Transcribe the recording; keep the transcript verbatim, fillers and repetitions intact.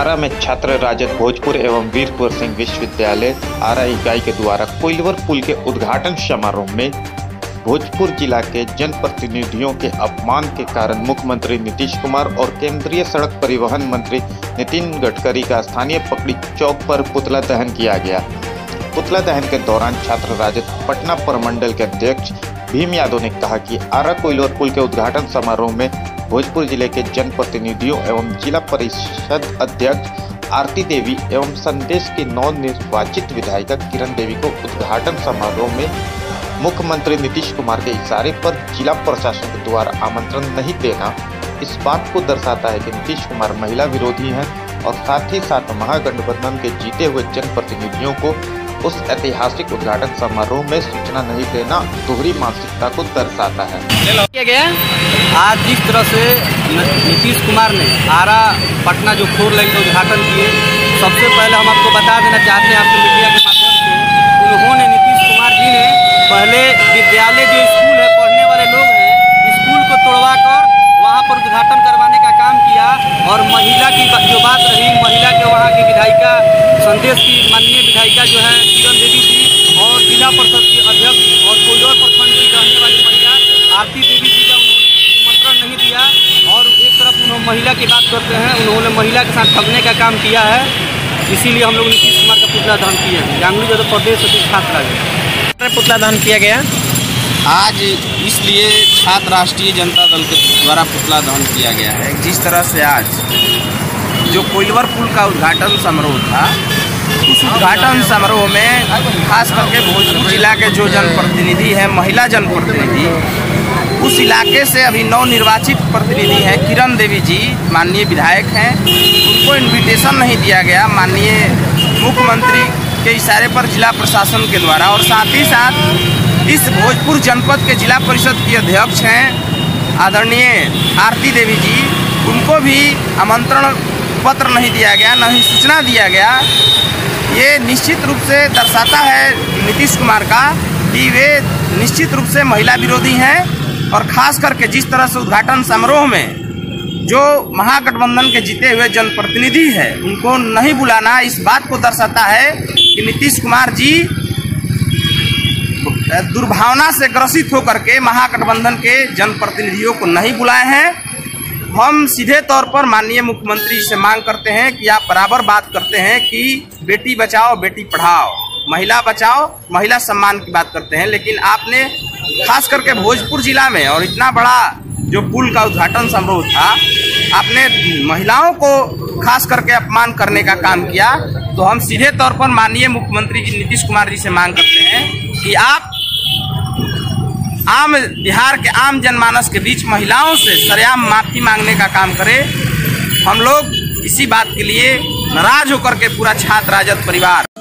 आरा में छात्र राजद भोजपुर एवं वीरपुर सिंह विश्वविद्यालय आरा इकाई के द्वारा कोइलवर पुल के उद्घाटन समारोह में भोजपुर जिला के जनप्रतिनिधियों के अपमान के कारण मुख्यमंत्री नीतीश कुमार और केंद्रीय सड़क परिवहन मंत्री नितिन गडकरी का स्थानीय पकड़ी चौक पर पुतला दहन किया गया। पुतला दहन के दौरान छात्र राजद पटना प्रमंडल के अध्यक्ष भीम यादव ने कहा कि आरा कोइलवर पुल के उद्घाटन समारोह में भोजपुर जिले के जनप्रतिनिधियों एवं जिला परिषद अध्यक्ष आरती देवी एवं संदेश की नव निर्वाचित विधायिका किरण देवी को उद्घाटन समारोह में मुख्यमंत्री नीतीश कुमार के इशारे पर जिला प्रशासन के द्वारा आमंत्रण नहीं देना इस बात को दर्शाता है कि नीतीश कुमार महिला विरोधी हैं और साथ ही साथ महागठबंधन के जीते हुए जनप्रतिनिधियों को उस ऐतिहासिक उद्घाटन समारोह में सूचना नहीं देना दोहरी मानसिकता को दर्शाता है। किया गया आज जिस तरह से नीतीश कुमार ने आरा पटना जो फोर लाइन का उद्घाटन किए, सबसे पहले हम आपको बता देना चाहते हैं आपके मीडिया के माध्यम से, उन्होंने नीतीश कुमार जी ने पहले विद्यालय जो स्कूल है पढ़ने वाले लोग हैं स्कूल को तोड़वा कर वहाँ पर उद्घाटन करवाने का काम किया और महिला की जो बात रही, महिला के वहाँ की विधायिका संदेश की माननीय विधायिका जो है किरण देवी जी और जिला परिषद की अध्यक्ष और कोइलवर प्रखंड की रहने वाली महिला आरती देवी जी का उन्होंने निमंत्रण नहीं दिया और एक तरफ उन्होंने महिला की बात करते हैं, उन्होंने महिला के साथ ठगने का काम किया है। इसीलिए हम लोग नीतीश कुमार का पुतला दहन किए हैं। गांगुली जो प्रदेश छात्र पुतला दहन किया गया आज इसलिए छात्र राष्ट्रीय जनता दल के द्वारा पुतला दहन किया गया है। जिस तरह से आज जो कोइलवर पुल का उद्घाटन समारोह था, उस उद्घाटन समारोह में खास करके भोजपुर जिला के जो जनप्रतिनिधि हैं, महिला जनप्रतिनिधि, उस इलाके से अभी नवनिर्वाचित प्रतिनिधि हैं किरण देवी जी, माननीय विधायक हैं, उनको इन्विटेशन नहीं दिया गया माननीय मुख्यमंत्री के इशारे पर जिला प्रशासन के द्वारा, और साथ ही साथ इस भोजपुर जनपद के जिला परिषद की अध्यक्ष हैं आदरणीय आरती देवी जी, उनको भी आमंत्रण पत्र नहीं दिया गया, न ही सूचना दिया गया। ये निश्चित रूप से दर्शाता है नीतीश कुमार का कि वे निश्चित रूप से महिला विरोधी हैं और ख़ास करके जिस तरह से उद्घाटन समारोह में जो महागठबंधन के जीते हुए जनप्रतिनिधि है उनको नहीं बुलाना इस बात को दर्शाता है कि नीतीश कुमार जी दुर्भावना से ग्रसित होकर के महागठबंधन के जनप्रतिनिधियों को नहीं बुलाए हैं। हम सीधे तौर पर माननीय मुख्यमंत्री से मांग करते हैं कि आप बराबर बात करते हैं कि बेटी बचाओ बेटी पढ़ाओ, महिला बचाओ महिला सम्मान की बात करते हैं, लेकिन आपने खास करके भोजपुर जिला में और इतना बड़ा जो पुल का उद्घाटन समारोह था, आपने महिलाओं को खास करके अपमान करने का काम किया। तो हम सीधे तौर पर माननीय मुख्यमंत्री जी नीतीश कुमार जी से मांग करते हैं कि आप आम बिहार के आम जनमानस के बीच महिलाओं से सरेआम माफ़ी मांगने का काम करें। हम लोग इसी बात के लिए नाराज होकर के पूरा छात्र राजद परिवार